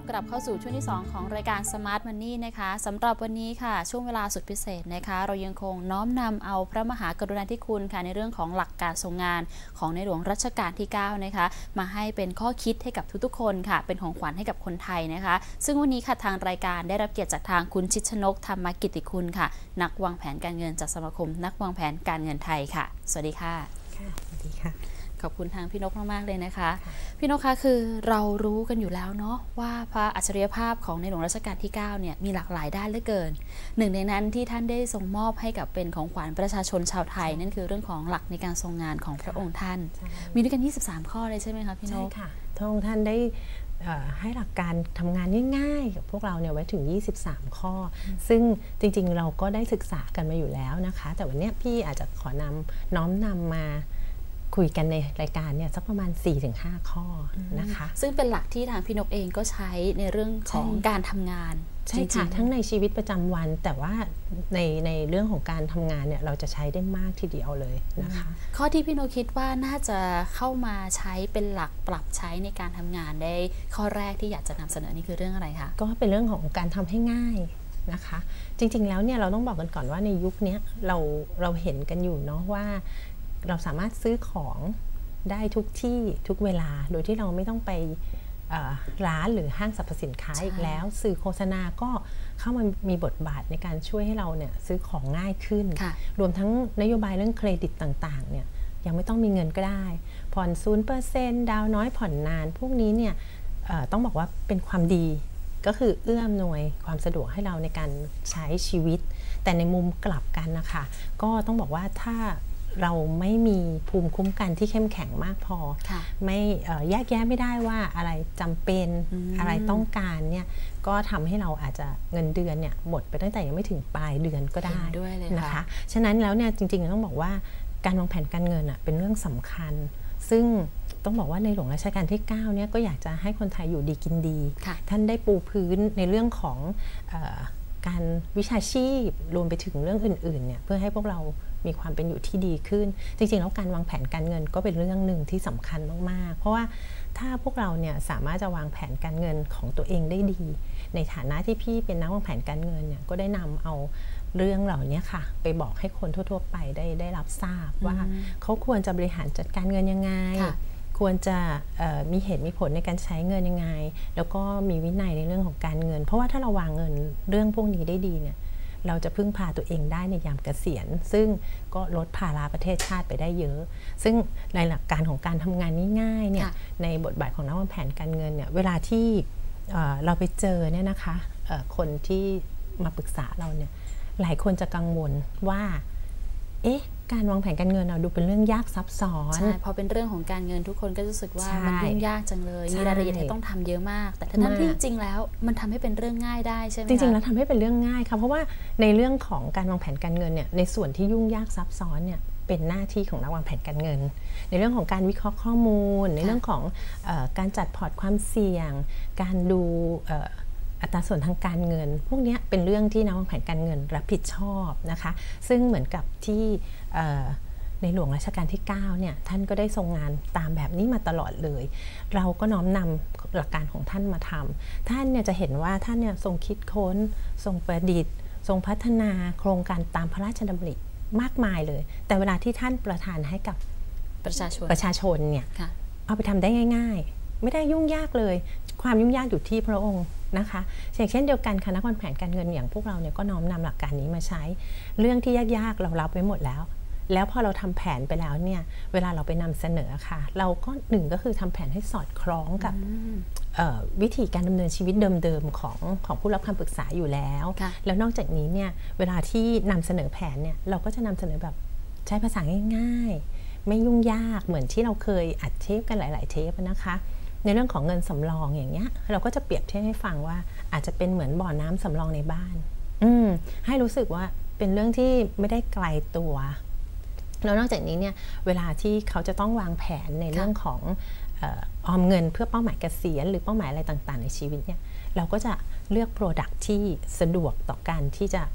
กลับเข้าสู่ช่วงที่2ของรายการ Smart Money นะคะสำหรับวันนี้ค่ะช่วงเวลาสุดพิเศษนะคะเรายังคงน้อมนำเอาพระมหากรุณาธิคุณค่ะในเรื่องของหลักการทรงงานของในหลวงรัชกาลที่9นะคะมาให้เป็นข้อคิดให้กับทุกๆคนค่ะเป็นของขวัญให้กับคนไทยนะคะซึ่งวันนี้ค่ะทางรายการได้รับเกียรติจากทางคุณชิดชนกธรรมกิติคุณค่ะนักวางแผนการเงินจากสมาคมนักวางแผนการเงินไทยค่ะสวัสดีค่ะสวัสดีค่ะขอบคุณทางพี่นกมากๆเลยนะคะพี่นกคะคือเรารู้กันอยู่แล้วเนาะว่าพระอัจฉริยภาพของในหลวงรัชกาลที่9เนี่ยมีหลากหลายด้านเหลือเกินหนึ่งในนั้นที่ท่านได้ทรงมอบให้กับเป็นของขวัญประชาชนชาวไทยนั่นคือเรื่องของหลักในการทรงงานของพระองค์ท่านมีด้วยกัน23ข้อเลยใช่ไหมคะพี่นกใช่ค่ะพระองค์ท่านได้ให้หลักการทำงานง่ายๆกับพวกเราเนี่ยไว้ถึง23ข้อซึ่งจริงๆเราก็ได้ศึกษากันมาอยู่แล้วนะคะแต่วันนี้พี่อาจจะขอนำน้อมนำมาคุยกันในรายการเนี่ยสักประมาณ 4-5 ข้อนะคะซึ่งเป็นหลักที่ทางพี่นกเองก็ใช้ในเรื่องของการทำงานใช่ค่ะทั้งในชีวิตประจำวันแต่ว่าในเรื่องของการทำงานเนี่ยเราจะใช้ได้มากทีเดียวเลยนะคะข้อที่พี่นกคิดว่าน่าจะเข้ามาใช้เป็นหลักปรับใช้ในการทำงานได้ข้อแรกที่อยากจะนำเสนอนี่คือเรื่องอะไรคะก็เป็นเรื่องของการทำให้ง่ายนะคะจริงๆแล้วเนี่ยเราต้องบอกกันก่อนว่าในยุคนี้เราเห็นกันอยู่เนาะว่าเราสามารถซื้อของได้ทุกที่ทุกเวลาโดยที่เราไม่ต้องไปร้านหรือห้างสรรพสินค้าอีกแล้วสื่อโฆษณาก็เข้ามามีบทบาทในการช่วยให้เราเนี่ยซื้อของง่ายขึ้นรวมทั้งนโยบายเรื่องเครดิตต่างๆเนี่ยยังไม่ต้องมีเงินก็ได้ผ่อน 0% ดาวน้อยผ่อนนานพวกนี้เนี่ยต้องบอกว่าเป็นความดีก็คือเอื้ออำนวยความสะดวกให้เราในการใช้ชีวิตแต่ในมุมกลับกันนะคะก็ต้องบอกว่าถ้าเราไม่มีภูมิคุ้มกันที่เข้มแข็งมากพอไม่แยกแยะไม่ได้ว่าอะไรจำเป็นอะไรต้องการเนี่ยก็ทำให้เราอาจจะเงินเดือนเนี่ยหมดไปตั้งแต่ยังไม่ถึงปลายเดือนก็ได้นะคะฉะนั้นแล้วเนี่ยจริงๆต้องบอกว่าการวางแผนการเงินเป็นเรื่องสำคัญซึ่งต้องบอกว่าในหลวงรัชกาลที่9เนี่ยก็อยากจะให้คนไทยอยู่ดีกินดีท่านได้ปูพื้นในเรื่องของการวิชาชีพรวมไปถึงเรื่องอื่นๆเนี่ยเพื่อให้พวกเรามีความเป็นอยู่ที่ดีขึ้นจริงๆแล้วการวางแผนการเงินก็เป็นเรื่องหนึ่งที่สำคัญมากๆเพราะว่าถ้าพวกเราเนี่ยสามารถจะวางแผนการเงินของตัวเองได้ดีในฐานะที่พี่เป็นนักวางแผนการเงินเนี่ยก็ได้นำเอาเรื่องเหล่านี้ค่ะไปบอกให้คนทั่วๆไปได้รับทราบว่าเขาควรจะบริหารจัดการเงินยังไงควรจะมีเหตุมีผลในการใช้เงินยังไงแล้วก็มีวินัยในเรื่องของการเงินเพราะว่าถ้าเราวางเงินเรื่องพวกนี้ได้ดีเนี่ยเราจะพึ่งพาตัวเองได้ในยามเกษียณซึ่งก็ลดภาระประเทศชาติไปได้เยอะซึ่งในหลักการของการทำงานง่ายๆเนี่ยในบทบาทของนักวางแผนการเงินเนี่ยเวลาที่เราไปเจอเนี่ยนะคะคนที่มาปรึกษาเราเนี่ยหลายคนจะกังวลว่าการวางแผนการเงินดูเป็นเรื่องยากซับซ้อนใช่พอเป็นเรื่องของการเงินทุกคนก็รู้สึกว่ามันยุ่งยากจังเลยมีรายละเอียดที่ต้องทำเยอะมากแต่ทั้งที่จริงแล้วมันทำให้เป็นเรื่องง่ายได้ใช่ไหมจริงๆแล้วทำให้เป็นเรื่องง่ายค่ะเพราะว่าในเรื่องของการวางแผนการเงินเนี่ยในส่วนที่ยุ่งยากซับซ้อนเนี่ยเป็นหน้าที่ของนักวางแผนการเงินในเรื่องของการวิเคราะห์ข้อมูลในเรื่องของการจัดพอร์ตความเสี่ยงการดูอัตราส่วนทางการเงินพวกนี้เป็นเรื่องที่นักวางแผนการเงินรับผิดชอบนะคะซึ่งเหมือนกับที่ในหลวงรัชกาลที่9เนี่ยท่านก็ได้ทรงงานตามแบบนี้มาตลอดเลยเราก็น้อมนำหลักการของท่านมาทำท่านเนี่ยจะเห็นว่าท่านเนี่ยทรงคิดค้นทรงประดิษฐ์ทรงพัฒนาโครงการตามพระราชดำริมากมายเลยแต่เวลาที่ท่านประทานให้กับประชาชนเนี่ยเอาไปทำได้ง่ายๆไม่ได้ยุ่งยากเลยความยุ่งยากอยู่ที่พระองค์นะคะเช่นเดียวกันคณะวางแผนการเงินอย่างพวกเราเนี่ยก็น้อมนำหลักการนี้มาใช้เรื่องที่ยากๆเรารับไว้หมดแล้วพอเราทำแผนไปแล้วเนี่ยเวลาเราไปนำเสนอค่ะเราก็หนึ่งก็คือทำแผนให้สอดคล้องกับวิธีการดำเนินชีวิตเดิมๆของผู้รับคำปรึกษาอยู่แล้วแล้วนอกจากนี้เนี่ยเวลาที่นำเสนอแผนเนี่ยเราก็จะนำเสนอแบบใช้ภาษาง่ายๆไม่ยุ่งยากเหมือนที่เราเคยอัดเทปกันหลายๆเทปนะคะในเรื่องของเงินสำรองอย่างเงี้ยเราก็จะเปรียบเทียบให้ฟังว่าอาจจะเป็นเหมือนบ่อน้ำสำรองในบ้านให้รู้สึกว่าเป็นเรื่องที่ไม่ได้ไกลตัวแล้วนอกจากนี้เนี่ยเวลาที่เขาจะต้องวางแผนในเรื่องของออมเงินเพื่อเป้าหมายเกษียณหรือเป้าหมายอะไรต่างๆในชีวิตเนี่ยเราก็จะเลือก Product ที่สะดวกต่อการที่จะ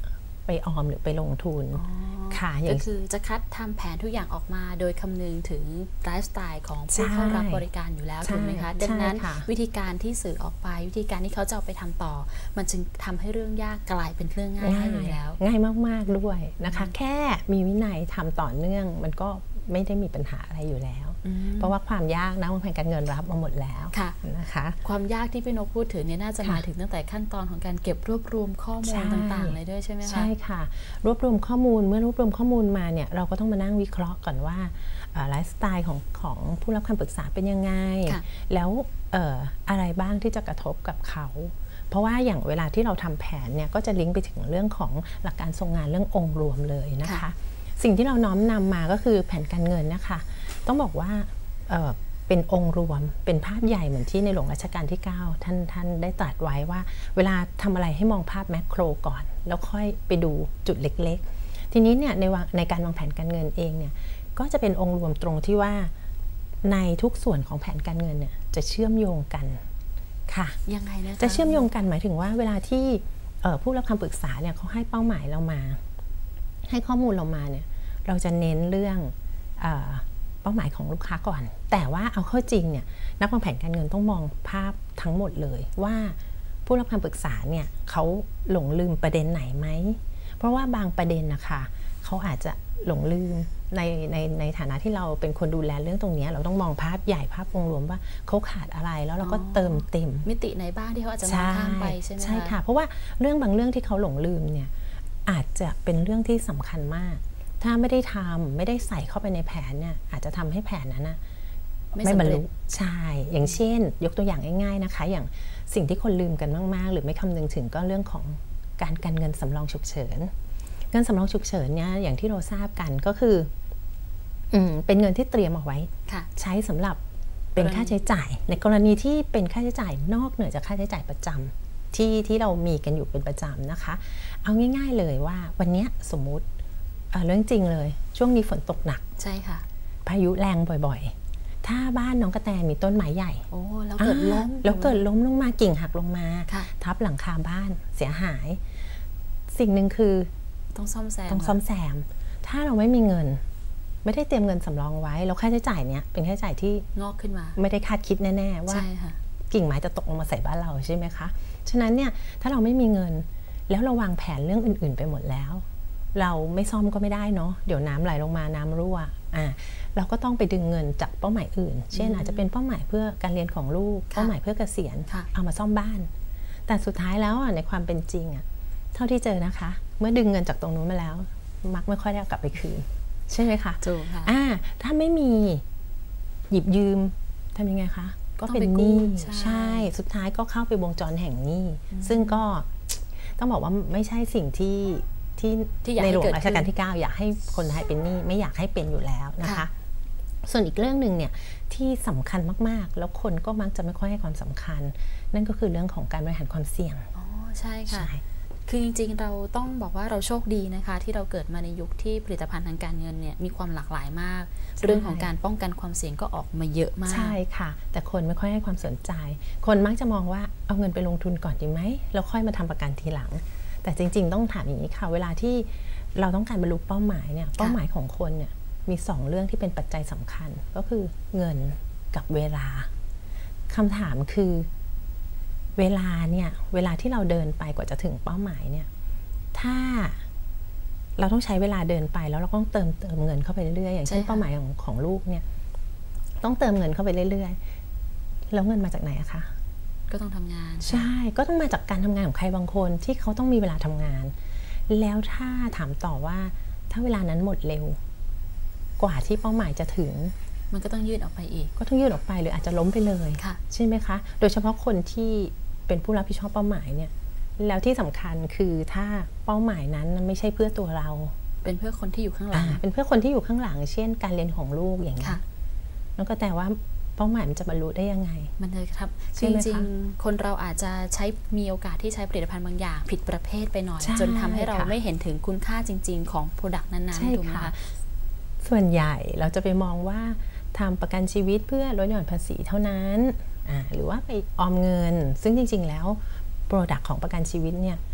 ไปออมหรือไปลงทุนค่ะก็คือจะคัดทำแผนทุกอย่างออกมาโดยคำนึงถึงไลฟ์สไตล์ของผู้เข้ารับบริการอยู่แล้วถูกไหมคะดังนั้นวิธีการที่สื่อออกไปวิธีการที่เขาจะเอาไปทำต่อมันจึงทำให้เรื่องยากกลายเป็นเรื่องง่ายอยู่แล้วง่ายมากๆด้วยนะคะแค่มีวินัยทำต่อเนื่องมันก็ไม่ได้มีปัญหาอะไรอยู่แล้วเพราะว่าความยากนะวางแผนการเงินรับมาหมดแล้วนะคะความยากที่พี่นกพูดถึงเนี่ยน่าจะมาถึงตั้งแต่ขั้นตอนของการเก็บรวบรวมข้อมูลต่างๆเลยด้วยใช่ไหมคะใช่ค่ะรวบรวมข้อมูลเมื่อรวบรวมข้อมูลมาเนี่ยเราก็ต้องมานั่งวิเคราะห์ก่อนว่าไลฟ์สไตล์ของผู้รับคำปรึกษาเป็นยังไงแล้วอะไรบ้างที่จะกระทบกับเขาเพราะว่าอย่างเวลาที่เราทำแผนเนี่ยก็จะลิงก์ไปถึงเรื่องของหลักการทรงงานเรื่ององค์รวมเลยนะคะสิ่งที่เราน้อมนำมาก็คือแผนการเงินนะคะต้องบอกว่าเป็นองค์รวมเป็นภาพใหญ่เหมือนที่ในหลวงรัชกาลที่9ท่านได้ตรัสไว้ว่าเวลาทำอะไรให้มองภาพแมคโครก่อนแล้วค่อยไปดูจุดเล็กๆทีนี้เนี่ยในการวางแผนการเงินเองเนี่ยก็จะเป็นองค์รวมตรงที่ว่าในทุกส่วนของแผนการเงินเนี่ยจะเชื่อมโยงกันค่ะยังไงนะคะจะเชื่อมโยงกันหมายถึงว่าเวลาที่ผู้รับคำปรึกษาเนี่ยเขาให้เป้าหมายเรามาให้ข้อมูลเรามาเนี่ยเราจะเน้นเรื่องเป้าหมายของลูกค้าก่อนแต่ว่าเอาเข้าจริงเนี่ยนักวางแผนการเงินต้องมองภาพทั้งหมดเลยว่าผู้รับคำปรึกษาเนี่ยเขาหลงลืมประเด็นไหนไหมเพราะว่าบางประเด็นนะคะเขาอาจจะหลงลืมในฐานะที่เราเป็นคนดูแลเรื่องตรงนี้เราต้องมองภาพใหญ่ภาพองค์รวมว่าเขาขาดอะไรแล้วเราก็เติมเต็มมิติไหนบ้างที่เขาอาจจะมองข้ามไปใช่ไหมคะใช่ค่ะเพราะว่าเรื่องบางเรื่องที่เขาหลงลืมเนี่ยอาจจะเป็นเรื่องที่สำคัญมากถ้าไม่ได้ใส่เข้าไปในแผนเนี่ยอาจจะทำให้แผนนั้นไม่บรรลุใช่อย่างเช่นยกตัวอย่างง่ายๆนะคะอย่างสิ่งที่คนลืมกันมากๆหรือไม่คำนึงถึงก็เรื่องของการกันเงินสำรองฉุกเฉินเงินสำรองฉุกเฉินเนี่ยอย่างที่เราทราบกันก็คือเป็นเงินที่เตรียมเอาไว้ใช้สำหรับเป็นค่าใช้จ่ายในกรณีที่เป็นค่าใช้จ่ายนอกเหนือจากค่าใช้จ่ายประจำที่เรามีกันอยู่เป็นประจำนะคะเอาง่ายๆเลยว่าวันนี้สมมุติเรื่องจริงเลยช่วงนี้ฝนตกหนักใช่ค่ะพายุแรงบ่อยๆถ้าบ้านน้องกระแตมีต้นไม้ใหญ่แล้วเกิดล้มลงมากิ่งหักลงมาทับหลังคาบ้านเสียหายสิ่งหนึ่งคือต้องซ่อมแซมถ้าเราไม่มีเงินไม่ได้เตรียมเงินสำรองไว้แล้วค่าใช้จ่ายเนี้ยเป็นค่าใช้จ่ายที่งอกขึ้นมาไม่ได้คาดคิดแน่ๆว่ากิ่งไม้จะตกลงมาใส่บ้านเราใช่ไหมคะฉะนั้นเนี่ยถ้าเราไม่มีเงินแล้วเราวางแผนเรื่องอื่นๆไปหมดแล้วเราไม่ซ่อมก็ไม่ได้เนาะเดี๋ยวน้ำไหลลงมาน้ำรั่วเราก็ต้องไปดึงเงินจากเป้าหมายอื่นเช่นอาจจะเป็นเป้าหมายเพื่อการเรียนของลูกเป้าหมายเพื่อเกษียณเอามาซ่อมบ้านแต่สุดท้ายแล้วในความเป็นจริงเท่าที่เจอนะคะเมื่อดึงเงินจากตรงนู้นมาแล้วมักไม่ค่อยได้กลับไปคืนใช่ไหมคะถูกค่ะถ้าไม่มีหยิบยืมทำยังไงคะก็เป็นหนี้ใช่สุดท้ายก็เข้าไปวงจรแห่งหนี้ซึ่งก็ต้องบอกว่าไม่ใช่สิ่งที่ในหลวงรัชกาลที่9อยากให้คนไทยเป็นหนี้ไม่อยากให้เป็นอยู่แล้วนะคะส่วนอีกเรื่องหนึ่งเนี่ยที่สำคัญมากๆแล้วคนก็มักจะไม่ค่อยให้ความสำคัญนั่นก็คือเรื่องของการบริหารความเสี่ยงใช่ค่ะคือจริงๆเราต้องบอกว่าเราโชคดีนะคะที่เราเกิดมาในยุคที่ผลิตภัณฑ์ทางการเงินเนี่ยมีความหลากหลายมากเรื่องของการป้องกันความเสี่ยงก็ออกมาเยอะมากใช่ค่ะแต่คนไม่ค่อยให้ความสนใจคนมักจะมองว่าเอาเงินไปลงทุนก่อนดีไหมแล้วค่อยมาทำประกันทีหลังแต่จริงๆต้องถามอย่างนี้ค่ะเวลาที่เราต้องการบรรลุเป้าหมายเนี่ยเป้าหมายของคนเนี่ยมี2เรื่องที่เป็นปัจจัยสำคัญก็คือเงินกับเวลาคำถามคือเวลาเนี่ยเวลาที่เราเดินไปกว่าจะถึงเป้าหมายเนี่ยถ้าเราต้องใช้เวลาเดินไปแล้วเราต้องเติมเงินเข้าไปเรื่อยๆอย่างเช่นเป้าหมายของลูกเนี่ยต้องเติมเงินเข้าไปเรื่อยๆแล้วเงินมาจากไหนอะคะก็ต้องทำงานใช่ก็ต้องมาจากการทำงานของใครบางคนที่เขาต้องมีเวลาทำงานแล้วถ้าถามต่อว่าถ้าเวลานั้นหมดเร็วกว่าที่เป้าหมายจะถึงมันก็ต้องยืดออกไปอีกก็ต้องยืดออกไปหรืออาจจะล้มไปเลยใช่ไหมคะโดยเฉพาะคนที่เป็นผู้รับผิดชอบเป้าหมายเนี่ยแล้วที่สำคัญคือถ้าเป้าหมายนั้นไม่ใช่เพื่อตัวเราเป็นเพื่อคนที่อยู่ข้างหลังเป็นเพื่อคนที่อยู่ข้างหลังเช่นการเรียนของลูกอย่างนี้แล้วก็แต่ว่าเป้าหมายมันจะบรรลุได้ยังไงมันเลยครับจริงๆคนเราอาจจะมีโอกาสที่ใช้ผลิตภัณฑ์บางอย่างผิดประเภทไปหน่อยจนทำให้เราไม่เห็นถึงคุณค่าจริงๆของ Product นั้นๆถูกไหมคะส่วนใหญ่เราจะไปมองว่าทำประกันชีวิตเพื่อลดหย่อนภาษีเท่านั้นหรือว่าไปออมเงินซึ่งจริงๆแล้ว Product ของประกันชีวิตเนี่ย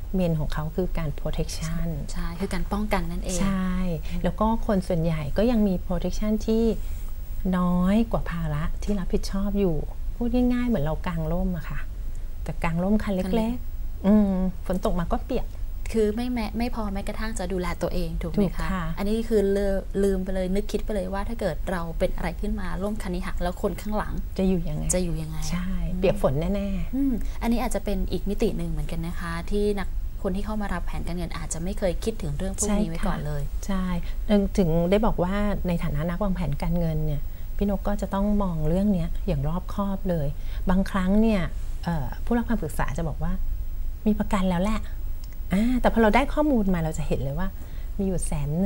เมนของเขาคือการ protection ใช่คือการป้องกันนั่นเองใช่แล้วก็คนส่วนใหญ่ก็ยังมี protection ที่น้อยกว่าภาระที่รับผิดชอบอยู่พูดง่ายๆเหมือนเรากางร่มอะค่ะแต่กางร่มคันเล็กๆฝนตกมาก็เปียกคือไม่พอแม้กระทั่งจะดูแลตัวเองถูกไหมคะอันนี้คือลืมไปเลยนึกคิดไปเลยว่าถ้าเกิดเราเป็นอะไรขึ้นมาร่มคันนี้หักแล้วคนข้างหลังจะอยู่ยังไงใช่เปียกฝนแน่ๆอันนี้อาจจะเป็นอีกมิติหนึ่งเหมือนกันนะคะที่คนที่เข้ามารับแผนการเงินอาจจะไม่เคยคิดถึงเรื่องพวกนี้ไว้ก่อนเลยใช่ถึงได้บอกว่าในฐานะนักวางแผนการเงินเนี่ยพี่นกก็จะต้องมองเรื่องนี้อย่างรอบคอบเลยบางครั้งเนี่ยผู้รับคำปรึกษาจะบอกว่ามีประกันแล้วแหละแต่พอเราได้ข้อมูลมาเราจะเห็นเลยว่ามีอยู่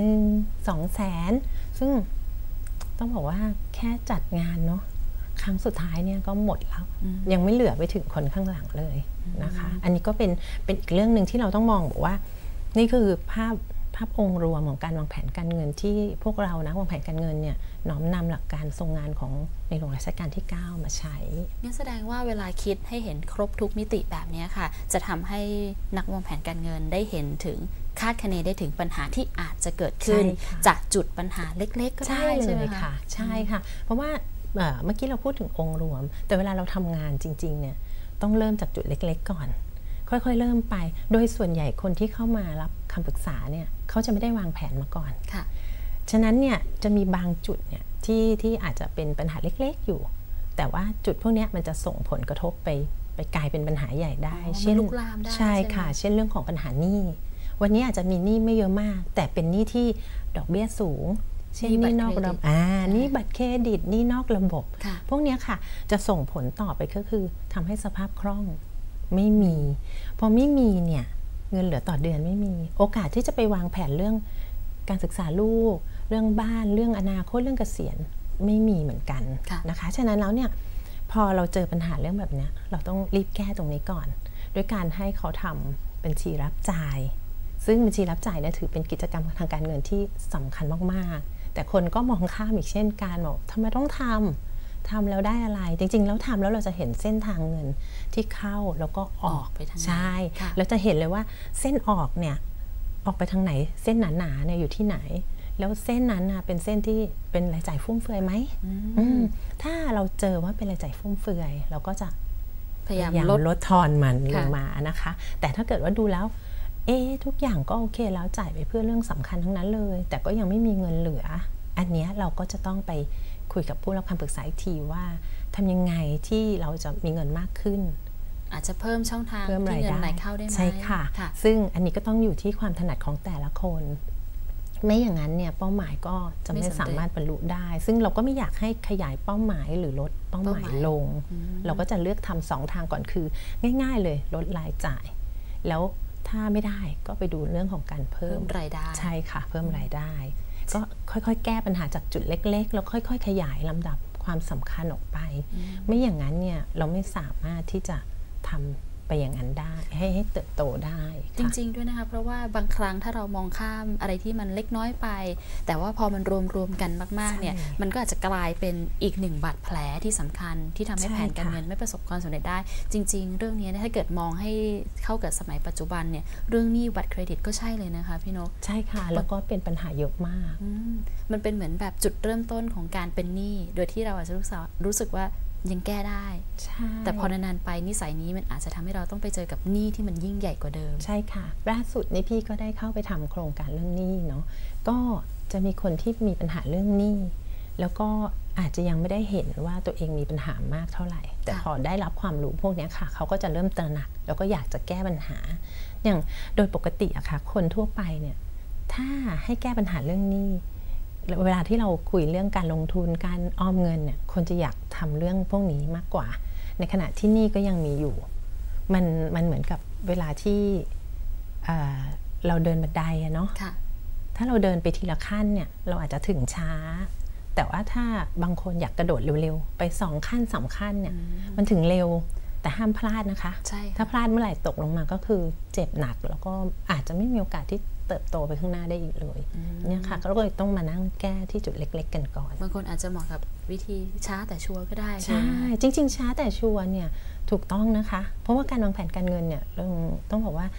100,000 200,000ซึ่งต้องบอกว่าแค่จัดงานเนาะครั้งสุดท้ายเนี่ยก็หมดแล้วยังไม่เหลือไปถึงคนข้างหลังเลยนะคะอันนี้ก็เป็นอีกเรื่องหนึ่งที่เราต้องมองบอกว่านี่คือภาพองค์รวมของการวางแผนการเงินที่พวกเรานะวางแผนการเงินเนี่ยน้อมนำหลักการทรงงานของในหลวงรัชกาลที่ 9มาใช้งั้นแสดงว่าเวลาคิดให้เห็นครบทุกมิติแบบนี้ค่ะจะทำให้นักวางแผนการเงินได้เห็นถึงคาดคะเนได้ถึงปัญหาที่อาจจะเกิดขึ้นจากจุดปัญหาเล็กๆก็ได้ใช่ไหมคะใช่ค่ะเพราะว่าเมื่อกี้เราพูดถึงองค์รวมแต่เวลาเราทำงานจริงๆเนี่ยต้องเริ่มจากจุดเล็กๆก่อนค่อยๆเริ่มไปโดยส่วนใหญ่คนที่เข้ามารับคำปรึกษาเนี่ยเขาจะไม่ได้วางแผนมาก่อนค่ะฉะนั้นเนี่ยจะมีบางจุดเนี่ยที่อาจจะเป็นปัญหาเล็กๆอยู่แต่ว่าจุดพวกนี้มันจะส่งผลกระทบไปกลายเป็นปัญหาใหญ่ได้เช่นลุกลามได้ใช่ค่ะเช่นเรื่องของปัญหาหนี้วันนี้อาจจะมีหนี้ไม่เยอะมากแต่เป็นหนี้ที่ดอกเบี้ยสูงเช่นหนี้นอกระบบหนี้บัตรเครดิตหนี้นอกระบบพวกนี้ค่ะจะส่งผลต่อไปก็คือทำให้สภาพคล่องไม่มีพอไม่มีเนี่ยเงินเหลือต่อเดือนไม่มีโอกาสที่จะไปวางแผนเรื่องการศึกษาลูกเรื่องบ้านเรื่องอนาคตเรื่องเกษียณไม่มีเหมือนกันนะคะฉะนั้นแล้วเนี่ยพอเราเจอปัญหาเรื่องแบบนี้เราต้องรีบแก้ตรงนี้ก่อนด้วยการให้เขาทำบัญชีรับจ่ายซึ่งบัญชีรับจ่ายเนี่ยถือเป็นกิจกรรมทางการเงินที่สำคัญมากๆแต่คนก็มองข้ามอีกเช่นการบอกทำไมต้องทำแล้วได้อะไรจริงๆแล้วทำแล้วเราจะเห็นเส้นทางเงินที่เข้าแล้วก็ออกไปทางใช่เราจะเห็นเลยว่าเส้นออกเนี่ยออกไปทางไหนเส้นหนาๆเนี่ยอยู่ที่ไหนแล้วเส้นนั้นเป็นเส้นที่เป็นรายจ่ายฟุ่มเฟือยไหมถ้าเราเจอว่าเป็นรายจ่ายฟุ่มเฟือยเราก็จะพยายามลดทอนมันลงมานะคะแต่ถ้าเกิดว่าดูแล้วทุกอย่างก็โอเคแล้วจ่ายไปเพื่อเรื่องสำคัญทั้งนั้นเลยแต่ก็ยังไม่มีเงินเหลืออันนี้เราก็จะต้องไปคุยกับผู้รับคำปรึกษาอีกทีว่าทำยังไงที่เราจะมีเงินมากขึ้นอาจจะเพิ่มช่องทางที่เงินไหลเข้าได้ไหมใช่ค่ะซึ่งอันนี้ก็ต้องอยู่ที่ความถนัดของแต่ละคนไม่อย่างนั้นเนี่ยเป้าหมายก็จะไม่สามารถบรรลุได้ซึ่งเราก็ไม่อยากให้ขยายเป้าหมายหรือลดเป้าหมายลงเราก็จะเลือกทำ2 ทางก่อนคือง่ายๆเลยลดรายจ่ายแล้วถ้าไม่ได้ก็ไปดูเรื่องของการเพิ่มรายได้ใช่ค่ะเพิ่มรายได้ก็ค่อยๆแก้ปัญหาจากจุดเล็กๆแล้วค่อยๆขยายลำดับความสำคัญออกไปไม่อย่างนั้นเนี่ยเราไม่สามารถที่จะทำไปอย่างนั้นได้ให้เติบโตได้จริงๆด้วยนะคะเพราะว่าบางครั้งถ้าเรามองข้ามอะไรที่มันเล็กน้อยไปแต่ว่าพอมันรวมกันมากๆเนี่ยมันก็อาจจะกลายเป็นอีก1 บาดแผลที่สำคัญที่ทำให้แผนการเงินไม่ประสบความสำเร็จได้จริงๆเรื่องนี้ถ้าเกิดมองให้เข้ากับสมัยปัจจุบันเนี่ยเรื่องหนี้บัตรเครดิตก็ใช่เลยนะคะพี่นกใช่ค่ะแล้วก็เป็นปัญหาเยอะมากมันเป็นเหมือนแบบจุดเริ่มต้นของการเป็นหนี้โดยที่เราอาจจะรู้สึกว่ายังแก้ได้แต่พอนานๆไปนิสัยนี้มันอาจจะทำให้เราต้องไปเจอกับหนี้ที่มันยิ่งใหญ่กว่าเดิมใช่ค่ะล่าสุดนี่พี่ก็ได้เข้าไปทำโครงการเรื่องหนี้เนาะก็จะมีคนที่มีปัญหาเรื่องหนี้แล้วก็อาจจะยังไม่ได้เห็นว่าตัวเองมีปัญหามากเท่าไหร่แต่พอได้รับความรู้พวกนี้ค่ะเขาก็จะเริ่มตระหนักแล้วก็อยากจะแก้ปัญหาอย่างโดยปกติอะค่ะคนทั่วไปเนี่ยถ้าให้แก้ปัญหาเรื่องหนี้เวลาที่เราคุยเรื่องการลงทุนการออมเงินเนี่ยคนจะอยากทำเรื่องพวกนี้มากกว่าในขณะที่นี่ก็ยังมีอยู่มันเหมือนกับเวลาที่เราเดินบันไดอะเนาะถ้าเราเดินไปทีละขั้นเนี่ยเราอาจจะถึงช้าแต่ว่าถ้าบางคนอยากกระโดดเร็วๆไป2 ขั้น3 ขั้นเนี่ยมันถึงเร็วแต่ห้ามพลาดนะคะถ้าพลาดเมื่อไหร่ตกลงมาก็คือเจ็บหนักแล้วก็อาจจะไม่มีโอกาสที่เติบโตไปข้างหน้าได้อีกเลยเนี่ยค่ะก็เลยต้องมานั่งแก้ที่จุดเล็กๆกันก่อนบางคนอาจจะเหมาะกับวิธีช้าแต่ชัวร์ก็ได้ใช่จริงๆช้าแต่ชัวร์เนี่ยถูกต้องนะคะเพราะว่าการวางแผนการเงินเนี่ยต้องบอกว่า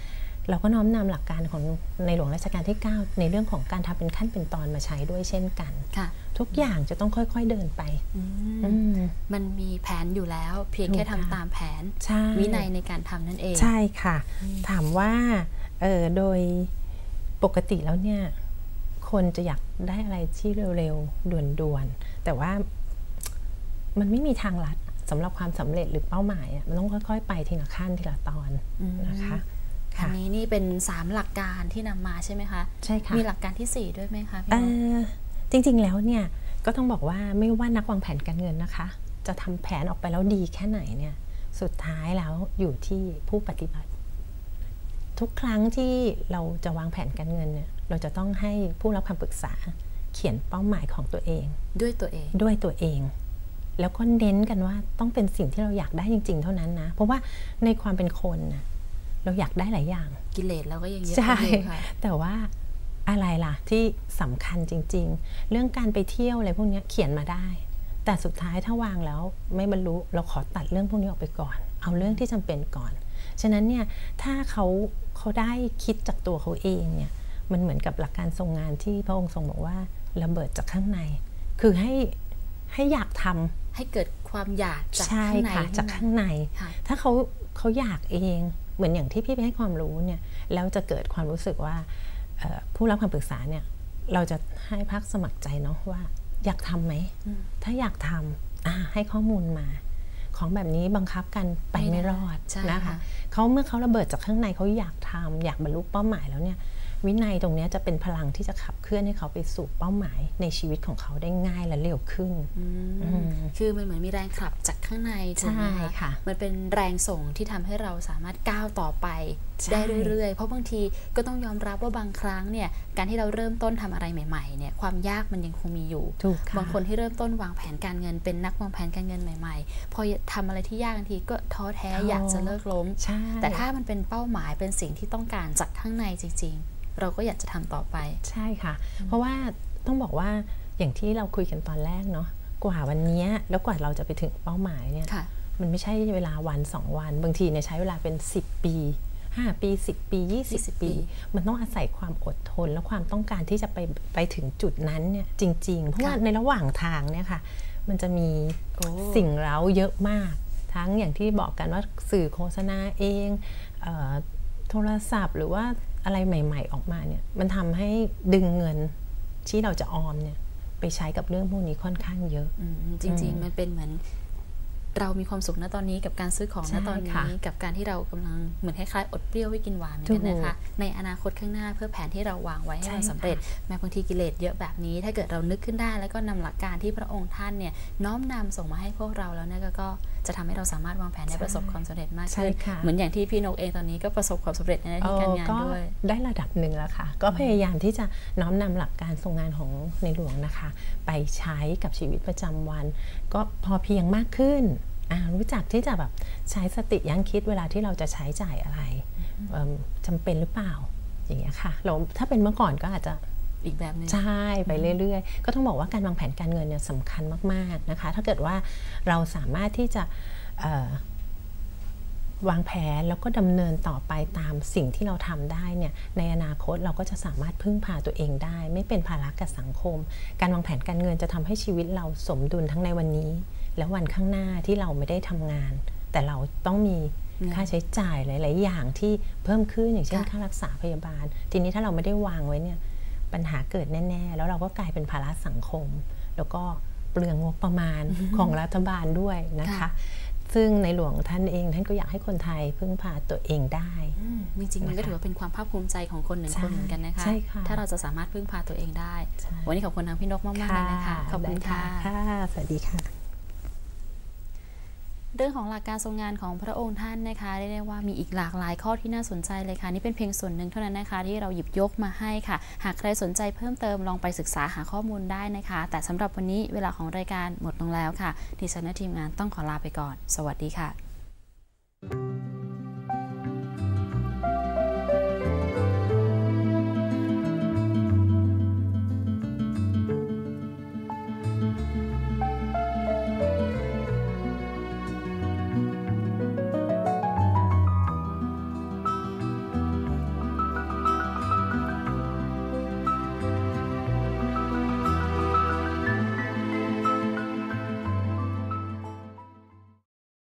เราก็น้อมนำหลักการของในหลวงรัชกาลที่ 9ในเรื่องของการทำเป็นขั้นเป็นตอนมาใช้ด้วยเช่นกันทุกอย่างจะต้องค่อยๆเดินไปมันมีแผนอยู่แล้วเพียงแค่ทำตามแผนวินัยในการทำนั่นเองใช่ค่ะถามว่าโดยปกติแล้วเนี่ยคนจะอยากได้อะไรที่เร็วๆด่วนๆแต่ว่ามันไม่มีทางลัดสำหรับความสำเร็จหรือเป้าหมายมันต้องค่อยๆไปทีละขั้นทีละตอนนะคะอันนี้นี่เป็น3หลักการที่นำมาใช่ไหมคะใช่ค่ะมีหลักการที่4ด้วยไหมคะพี่จริงๆแล้วเนี่ยก็ต้องบอกว่าไม่ว่านักวางแผนการเงินนะคะจะทำแผนออกไปแล้วดีแค่ไหนเนี่ยสุดท้ายแล้วอยู่ที่ผู้ปฏิบัติทุกครั้งที่เราจะวางแผนการเงินเนี่ยเราจะต้องให้ผู้รับคำปรึกษาเขียนเป้าหมายของตัวเองด้วยตัวเอง แล้วก็เน้นกันว่าต้องเป็นสิ่งที่เราอยากได้จริงๆเท่านั้นนะเพราะว่าในความเป็นคนนะเราอยากได้หลายอย่างกิเลสเราก็ยังเยอะใช่แต่ว่าอะไรล่ะที่สำคัญจริงๆเรื่องการไปเที่ยวอะไรพวกนี้เขียนมาได้แต่สุดท้ายถ้าวางแล้วไม่บรรลุเราขอตัดเรื่องพวกนี้ออกไปก่อนเอาเรื่องที่จำเป็นก่อนฉะนั้นเนี่ยถ้าเขาได้คิดจากตัวเขาเองเนี่ยมันเหมือนกับหลักการทรงงานที่พระองค์ทรงบอกว่าระเบิดจากข้างในคือให้อยากทำให้เกิดความอยากจากข้างในจากข้างในถ้าเขาอยากเองเหมือนอย่างที่พี่ไปให้ความรู้เนี่ยแล้วจะเกิดความรู้สึกว่าผู้รับคำปรึกษาเนี่ยเราจะให้พักสมัครใจเนาะว่าอยากทำไหมถ้าอยากทำให้ข้อมูลมาของแบบนี้บังคับกันไปไม่รอดนะคะเมื่อเขาระเบิดจากข้างในเขาอยากทำอยากบรรลุเป้าหมายแล้วเนี่ยวินัยตรงนี้จะเป็นพลังที่จะขับเคลื่อนให้เขาไปสู่เป้าหมายในชีวิตของเขาได้ง่ายและเร็วขึ้นคือมันเหมือนมีแรงขับจากข้างในใช่ค่ะมันเป็นแรงส่งที่ทำให้เราสามารถก้าวต่อไปได้เรื่อยๆเพราะบางทีก็ต้องยอมรับว่าบางครั้งเนี่ยการที่เราเริ่มต้นทำอะไรใหม่ๆเนี่ยความยากมันยังคงมีอยู่บางคนที่เริ่มต้นวางแผนการเงินเป็นนักวางแผนการเงินใหม่ๆพอทำอะไรที่ยากทันทีก็ท้อแท้อยากจะเลิกล้มแต่ถ้ามันเป็นเป้าหมายเป็นสิ่งที่ต้องการจากข้างในจริงๆเราก็อยากจะทำต่อไปใช่ค่ะเพราะว่าต้องบอกว่าอย่างที่เราคุยกันตอนแรกเนาะกว่าวันนี้แล้วกว่าเราจะไปถึงเป้าหมายเนี่ยมันไม่ใช่เวลาวัน2วันบางทีเนี่ยใช้เวลาเป็น10ปี5ปี10ปี20ปีมันต้องอาศัยความอดทนและความต้องการที่จะไปถึงจุดนั้นเนี่ยจริงๆเพราะว่าในระหว่างทางเนี่ยค่ะมันจะมีสิ่งเร้าเยอะมากทั้งอย่างที่บอกกันว่าสื่อโฆษณาเองโทรศัพท์หรือว่าอะไรใหม่ๆออกมาเนี่ยมันทำให้ดึงเงินที่เราจะออมเนี่ยไปใช้กับเรื่องพวกนี้ค่อนข้างเยอะจริงๆมันเป็นเหมือนเรามีความสุขณตอนนี้กับการซื้อของณตอนนี้กับการที่เรากำลังเหมือนคล้ายๆอดเปรี้ยวไว้กินหวานเหมือนกันนะคะในอนาคตข้างหน้าเพื่อแผนที่เราวางไว้ให้มันสำเร็จแม้บางทีกิเลสเยอะแบบนี้ถ้าเกิดเรานึกขึ้นได้แล้วก็นำหลักการที่พระองค์ท่านเนี่ยน้อมนำส่งมาให้พวกเราแล้วเนี่ยก็จะทำให้เราสามารถวางแผนได้ประสบความสำเร็จมากขึ้นเหมือนอย่างที่พี่นกเองตอนนี้ก็ประสบความสำเร็จในหน้าที่การงานด้วยได้ระดับหนึ่งแล้วค่ะก็พยายามที่จะน้อมนำหลักการทรงงานของในหลวงนะคะไปใช้กับชีวิตประจำวันก็พอเพียงมากขึ้นรู้จักที่จะแบบใช้สติยั้งคิดเวลาที่เราจะใช้จ่ายอะไรจำเป็นหรือเปล่าอย่างเงี้ยค่ะเราถ้าเป็นเมื่อก่อนก็อาจจะอีกแบบนึงใช่ไปเรื่อยๆก็ต้องบอกว่าการวางแผนการเงินเนี่ยสำคัญมากๆนะคะถ้าเกิดว่าเราสามารถที่จะวางแผนแล้วก็ดำเนินต่อไปตามสิ่งที่เราทำได้เนี่ยในอนาคตเราก็จะสามารถพึ่งพาตัวเองได้ไม่เป็นภาระกับสังคมการวางแผนการเงินจะทำให้ชีวิตเราสมดุลทั้งในวันนี้และวันข้างหน้าที่เราไม่ได้ทำงานแต่เราต้องมีค่าใช้จ่ายหลายๆอย่างที่เพิ่มขึ้นอย่างเช่นค่ารักษาพยาบาลทีนี้ถ้าเราไม่ได้วางไว้เนี่ยปัญหาเกิดแน่ๆแล้วเราก็กลายเป็นภาระสังคมแล้วก็เปลืองงบประมาณของรัฐบาลด้วยนะคะซึ่งในหลวงท่านเองท่านก็อยากให้คนไทยพึ่งพาตัวเองได้จริงๆมันก็ถือว่าเป็นความภาคภูมิใจของคนหนึ่งคนเหมือนกันนะคะถ้าเราจะสามารถพึ่งพาตัวเองได้วันนี้ขอบคุณทางพี่นกมากๆเลยนะคะขอบคุณค่ะสวัสดีค่ะเรื่องของหลักการทรงงานของพระองค์ท่านนะคะเรียกได้ว่ามีอีกหลากหลายข้อที่น่าสนใจเลยค่ะนี่เป็นเพียงส่วนหนึ่งเท่านั้นนะคะที่เราหยิบยกมาให้ค่ะหากใครสนใจเพิ่มเติมลองไปศึกษาหาข้อมูลได้นะคะแต่สำหรับวันนี้เวลาของรายการหมดลงแล้วค่ะดิฉันและทีมงานต้องขอลาไปก่อนสวัสดีค่ะ